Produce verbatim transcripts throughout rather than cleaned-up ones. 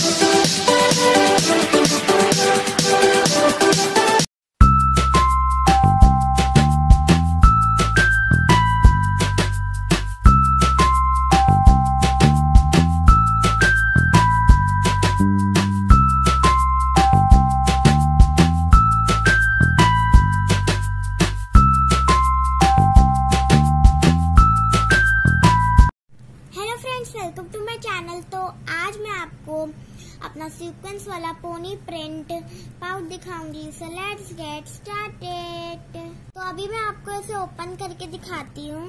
Welcome to my channel. तो आज मैं आपको अपना सीक्वेंस वाला पोनी प्रिंट पाउच दिखाऊंगी। So let's get started. तो अभी मैं आपको इसे ओपन करके दिखाती हूँ।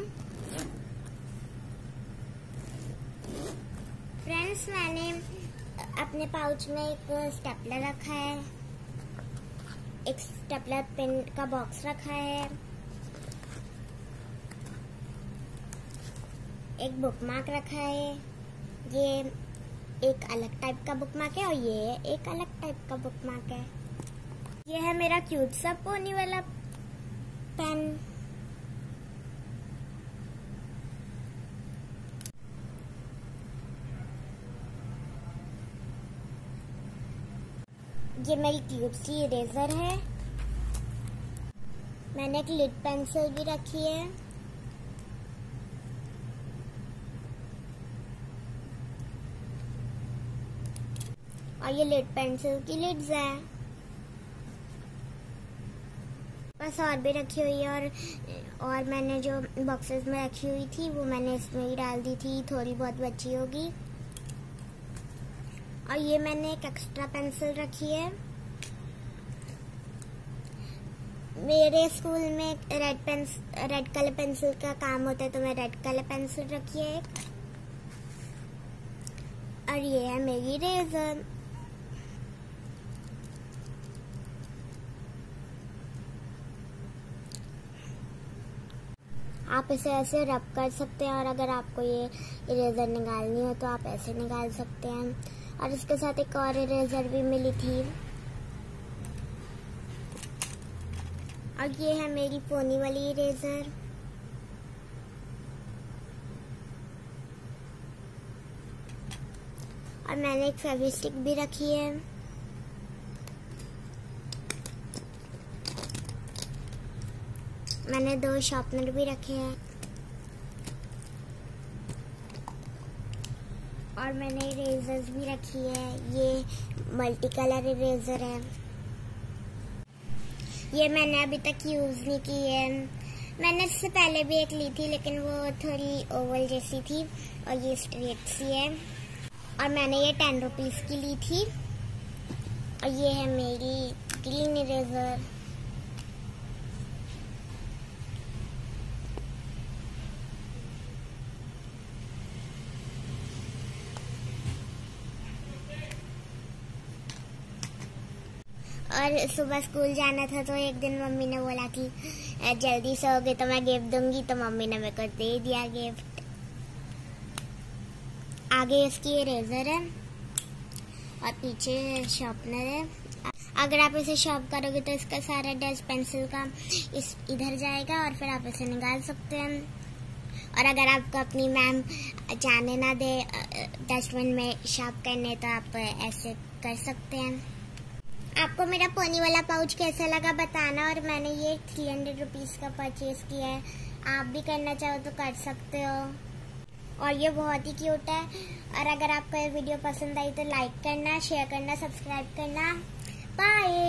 फ्रेंड्स, मैंने अपने पाउच में एक स्टेपलर रखा है, एक स्टेपलर पेन का बॉक्स रखा है, एक बुकमार्क रखा है। ये एक अलग टाइप का बुकमार्क है और ये एक अलग टाइप का बुकमार्क है। ये है मेरा क्यूट सा पोनी वाला पेन। ये मेरी क्यूट सी इरेजर है। मैंने एक लिड पेंसिल भी रखी है। और ये लिड पेंसिल की लिड्स है। बस और भी रखी हुई है। और और मैंने जो बॉक्सेस में रखी हुई थी वो मैंने इसमें ही डाल दी थी, थोड़ी बहुत बची होगी। और ये मैंने एक एक्स्ट्रा पेंसिल रखी है। मेरे स्कूल में red pencil red colour pencil का काम होता है, तो मैं रेड कलर पेंसिल रखी है एक। और ये है मेरी इरेजर। आप इसे ऐसे रब कर सकते हैं, और अगर आपको ये इरेजर निकालनी हो तो आप ऐसे निकाल सकते हैं। और इसके साथ एक और इरेजर भी मिली थी। और ये है मेरी पोनी वाली इरेजर। और मैंने एक फेविस्टिक भी रखी है। मैंने दो शार्पनर भी रखे हैं। और मैंने इरेजर्स भी रखी है। ये मल्टी कलर इरेजर है। ये मैंने अभी तक यूज नहीं की है। मैंने इससे पहले भी एक ली थी, लेकिन वो थोड़ी ओवल जैसी थी, और ये स्ट्रेट सी है। और मैंने ये टेन रुपीज की ली थी। और ये है मेरी ग्रीन इरेजर। और सुबह स्कूल जाना था, तो एक दिन मम्मी ने बोला कि जल्दी सोओगे तो मैं गिफ्ट दूंगी, तो मम्मी ने मेरे को दे दिया गिफ्ट। आगे इसकी इरेजर है और पीछे शार्पनर है। अगर आप इसे शार्प करोगे तो इसका सारा डस्ट पेंसिल का इस इधर जाएगा, और फिर आप इसे निकाल सकते हैं। और अगर आपको अपनी मैम जाने ना दे डस्टबिन में शार्प करने, तो आप ऐसे कर सकते हैं। आपको मेरा पोनी वाला पाउच कैसा लगा बताना। और मैंने ये थ्री हंड्रेड रुपीज का परचेज किया है। आप भी करना चाहो तो कर सकते हो। और ये बहुत ही क्यूट है। और अगर आपको ये वीडियो पसंद आई तो लाइक करना, शेयर करना, सब्सक्राइब करना। बाय।